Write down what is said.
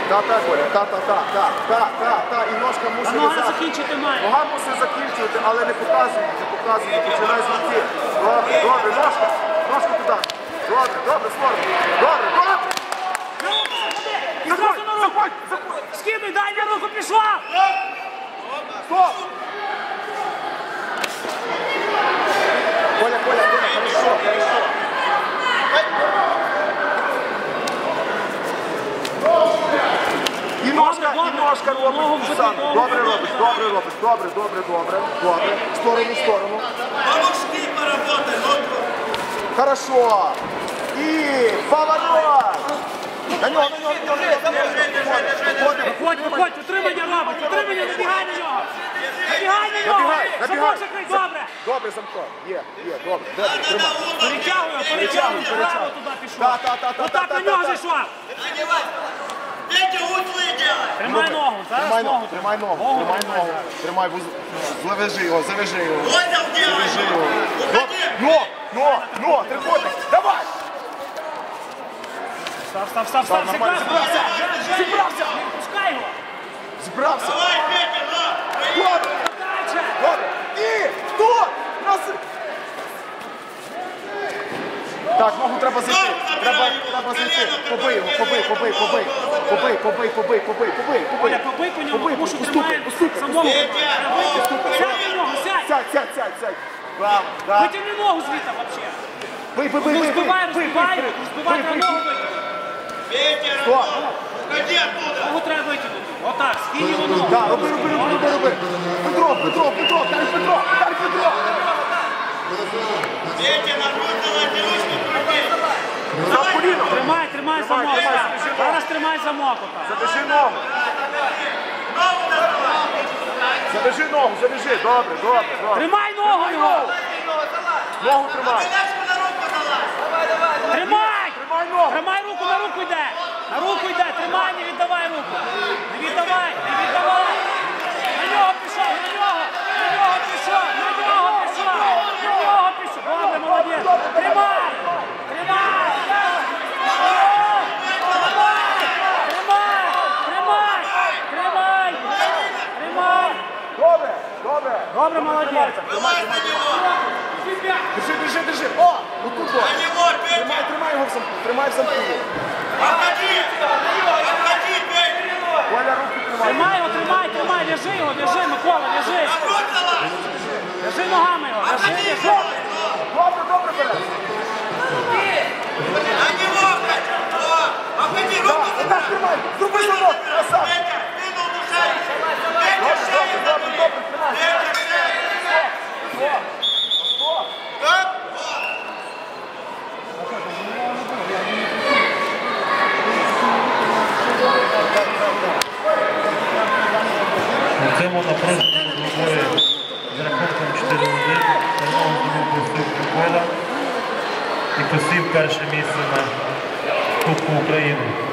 Коля, та, і ножка мусить нога закінчити має. Нога мусить закінчувати, але не показує, починай з руки. Добре, ножка туди. Добре, Слорб. Добре. Відразу на руку. Скидуй, дай на руку, пішла. Стоп. Коля, хорошо. І ножка робиш, Сам. Добре робиш. В сторону. Хорошо. І поворот. На нього. Виходь, утримання робить, утримання, набігай на нього. Замок закрий, добре. Добре, Самко. Є, добре, тримай. Перетягуємо, право туди пішло. Отак на нього зайшла. Тримай ногу, зараз ногу. Тримай ногу. Тримай, завяжи його. Трикутник, давай! Став, зібрався. Не пускай його. Зібрався. Давай, Добре. І хто? Так, ногу треба зайти. Треба зайти. Побий його. Оля, побий по ньому, тому що тримає самого. Сядь. Браво. Витягни ногу звідти взагалі. Розбивай на ногу витягни. Стоп. Ногу треба витягнути. Отак, скинь його ногу. Так, роби. Петро. Дай Петро. Тримай замок. Зараз тримай замок. Завяжи ногу. Завяжи. Добре. Тримай ногу його. Ногу тримай. Тримай ногу. Тримай руку, на руку йде. Тримай, не віддавай руку. Не віддавай. На нього пішов. Добре, молодець. Тримай. Добре, молодець. Держи. О, отут. Тримай його в замку. Коля, руки тримай. Тримай. В'яжи, Микола, в'яжи. В'яжи ногами його, в'яжи. Добре, бере. Так, тримай. Зроби замок. Красавчик. Добре, тримай. У цьому напруженому двобої з рахунком 4-1 Тернов здобув посівку кола і посів перше місце на Кубку України.